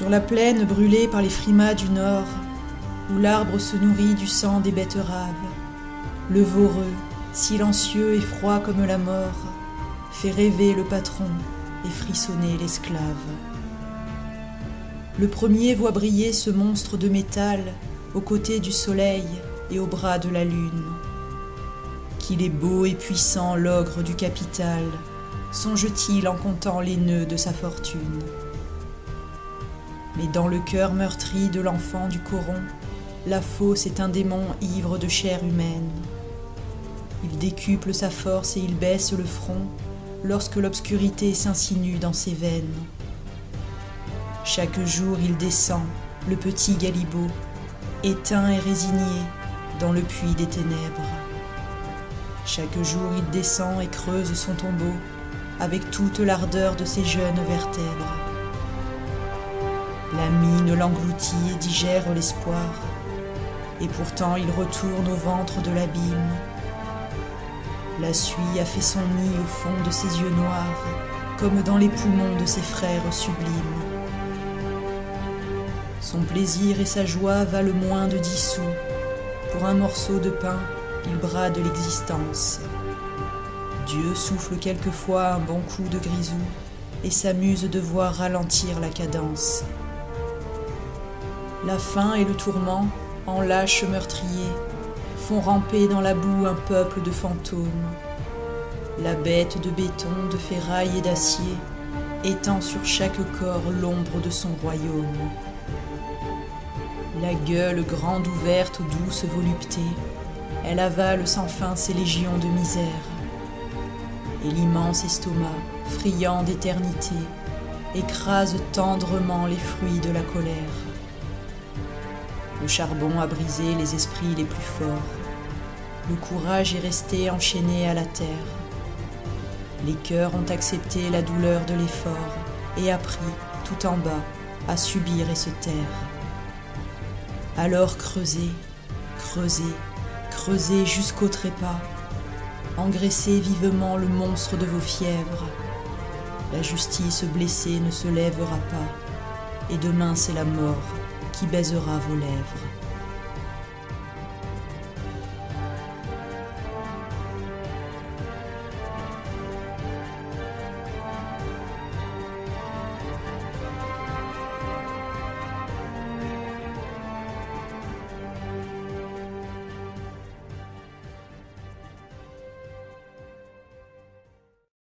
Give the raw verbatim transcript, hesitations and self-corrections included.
Sur la plaine brûlée par les frimas du nord, où l'arbre se nourrit du sang des betteraves, le voreux, silencieux et froid comme la mort, fait rêver le patron et frissonner l'esclave. Le premier voit briller ce monstre de métal aux côtés du soleil et au bras de la lune. Qu'il est beau et puissant l'ogre du capital, songe-t-il en comptant les nœuds de sa fortune. Mais dans le cœur meurtri de l'enfant du coron, la fosse est un démon ivre de chair humaine. Il décuple sa force et il baisse le front lorsque l'obscurité s'insinue dans ses veines. Chaque jour il descend, le petit Galibot, éteint et résigné dans le puits des ténèbres. Chaque jour il descend et creuse son tombeau avec toute l'ardeur de ses jeunes vertèbres. La mine l'engloutit et digère l'espoir, et pourtant il retourne au ventre de l'abîme. La suie a fait son nid au fond de ses yeux noirs, comme dans les poumons de ses frères sublimes. Son plaisir et sa joie valent moins de dix sous. Pour un morceau de pain, il brade l'existence. Dieu souffle quelquefois un bon coup de grisou et s'amuse de voir ralentir la cadence. La faim et le tourment, en lâches meurtriers, font ramper dans la boue un peuple de fantômes. La bête de béton, de ferraille et d'acier étend sur chaque corps l'ombre de son royaume. La gueule grande ouverte aux douces voluptés, elle avale sans fin ses légions de misère. Et l'immense estomac, friand d'éternité, écrase tendrement les fruits de la colère. Le charbon a brisé les esprits les plus forts. Le courage est resté enchaîné à la terre. Les cœurs ont accepté la douleur de l'effort et appris, tout en bas, à subir et se taire. Alors creusez, creusez, creusez jusqu'au trépas. Engraissez vivement le monstre de vos fièvres. La justice blessée ne se lèvera pas, et demain c'est la mort qui baisera vos lèvres.